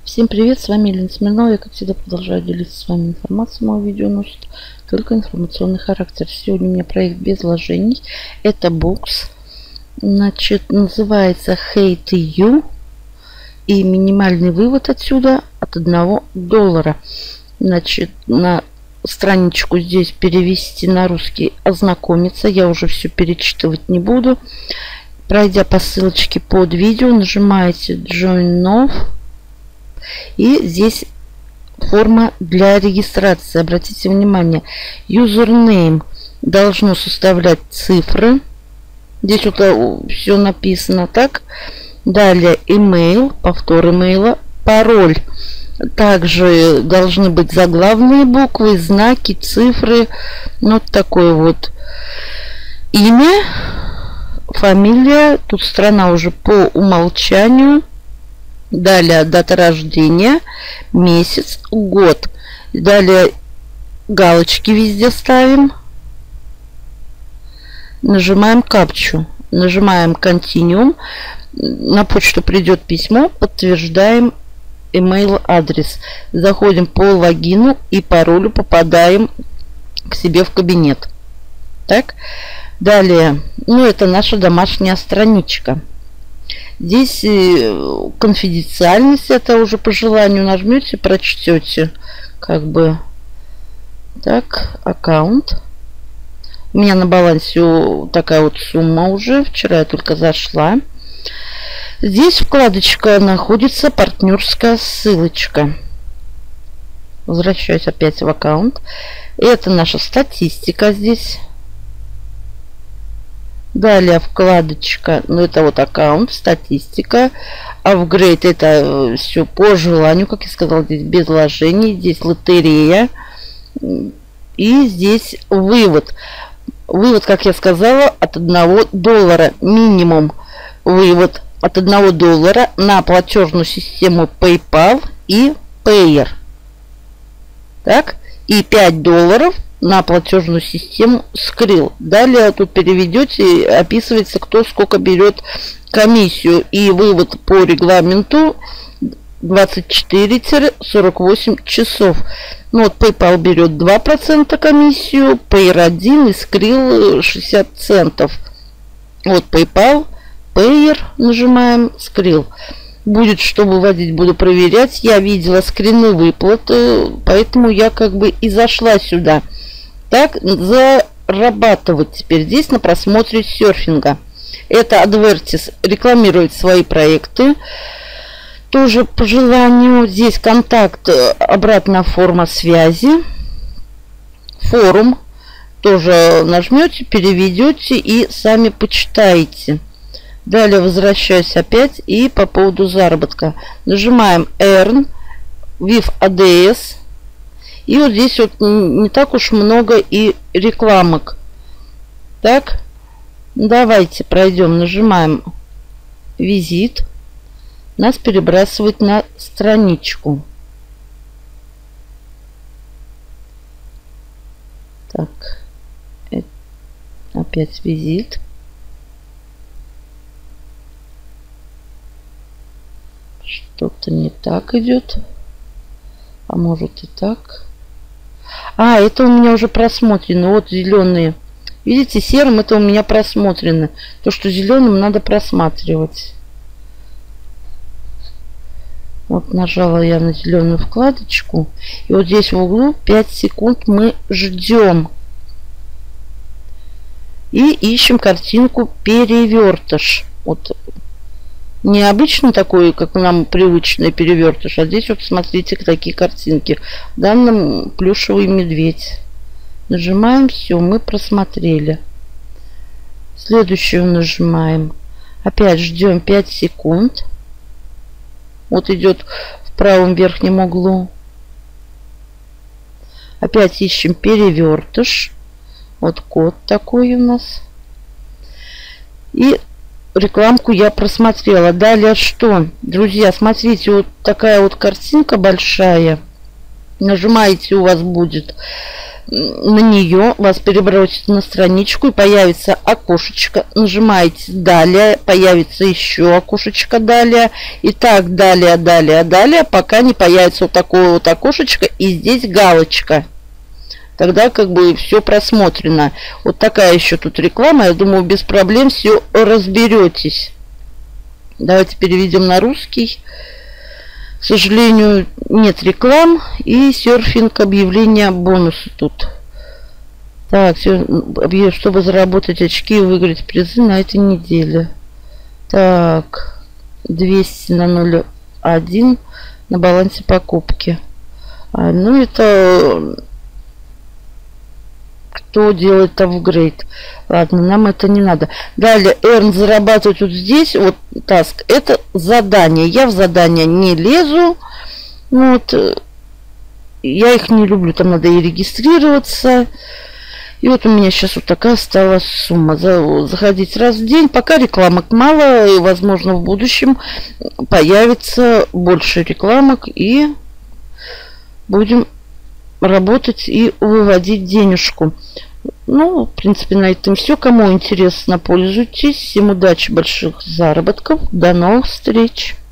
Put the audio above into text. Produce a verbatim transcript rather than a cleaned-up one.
Всем привет, с вами Елена Смирнова. Я, как всегда, продолжаю делиться с вами информацией. Мое видео носит только информационный характер. Сегодня у меня проект без вложений. Это бокс. Значит, называется Hate You. И минимальный вывод отсюда от одного доллара. Значит, на страничку здесь перевести на русский, ознакомиться. Я уже все перечитывать не буду. Пройдя по ссылочке под видео, нажимаете Join Now. И здесь форма для регистрации. Обратите внимание, username должно составлять цифры. Здесь вот все написано так. Далее email, повтор имейла, пароль. Также должны быть заглавные буквы, знаки, цифры. Вот такое вот имя, фамилия. Тут страна уже по умолчанию. Далее дата рождения, месяц, год. Далее галочки везде ставим. Нажимаем капчу. Нажимаем Continuum. На почту придет письмо. Подтверждаем email адрес. Заходим по логину и паролю, попадаем к себе в кабинет. Так. Далее. Ну, это наша домашняя страничка. Здесь конфиденциальность, это уже по желанию нажмете, прочтете. Как бы так, аккаунт. У меня на балансе такая вот сумма уже. Вчера я только зашла. Здесь вкладочка находится партнерская ссылочка. Возвращаюсь опять в аккаунт. Это наша статистика здесь. Далее вкладочка, ну это вот аккаунт, статистика, апгрейд, это все по желанию, как я сказала, здесь без вложений, здесь лотерея и здесь вывод. Вывод, как я сказала, от одного доллара минимум. Вывод от одного доллара на платежную систему PayPal и Payer. Так, и пять долларов на платежную систему Skrill. Далее тут переведете, описывается, кто сколько берет комиссию. И вывод по регламенту двадцать четыре — сорок восемь часов. Ну вот PayPal берет два процента комиссию, Payer один и Skrill шестьдесят центов. Вот PayPal, Payer нажимаем, Skrill. Будет что выводить, буду проверять. Я видела скрины выплаты, поэтому я как бы и зашла сюда. Так, зарабатывать теперь здесь на просмотре серфинга. Это Advertis рекламирует свои проекты. Тоже по желанию. Здесь контакт, обратная форма связи. Форум. Тоже нажмете, переведете и сами почитаете. Далее возвращаюсь опять и по поводу заработка. Нажимаем Earn, with эй ди эс. И вот здесь вот не так уж много и рекламок. Так, давайте пройдем. Нажимаем визит. Нас перебрасывает на страничку. Так, опять визит. Что-то не так идет. А может и так. А, это у меня уже просмотрено. Вот зеленые. Видите, серым это у меня просмотрено. То, что зеленым надо просматривать. Вот нажала я на зеленую вкладочку. И вот здесь в углу пять секунд мы ждем. И ищем картинку перевертыш. Вот. Необычно такой, как нам привычный перевертыш. А здесь вот смотрите, такие картинки. В данном плюшевый медведь. Нажимаем, все, мы просмотрели. Следующую нажимаем. Опять ждем пять секунд. Вот идет в правом верхнем углу. Опять ищем перевертыш. Вот код такой у нас. И рекламку я просмотрела. Далее что? Друзья, смотрите, вот такая вот картинка большая. Нажимаете, у вас будет на нее, вас перебросит на страничку и появится окошечко. Нажимаете далее, появится еще окошечко далее. И так далее, далее, далее, пока не появится вот такое вот окошечко и здесь галочка. Тогда как бы все просмотрено. Вот такая еще тут реклама. Я думаю, без проблем все разберетесь. Давайте переведем на русский. К сожалению, нет реклам и серфинг объявления бонусы тут. Так, чтобы заработать очки и выиграть призы на этой неделе. Так, двести на ноль один на балансе покупки. А, ну, это кто делает апгрейд. Ладно, нам это не надо. Далее, earn, зарабатывать вот здесь, вот task, это задание. Я в задание не лезу. Вот. Я их не люблю, там надо и регистрироваться. И вот у меня сейчас вот такая стала сумма. Заходить раз в день. Пока рекламок мало, и, возможно, в будущем появится больше рекламок, и будем работать и выводить денежку. Ну, в принципе, на этом все. Кому интересно, пользуйтесь. Всем удачи, больших заработков. До новых встреч.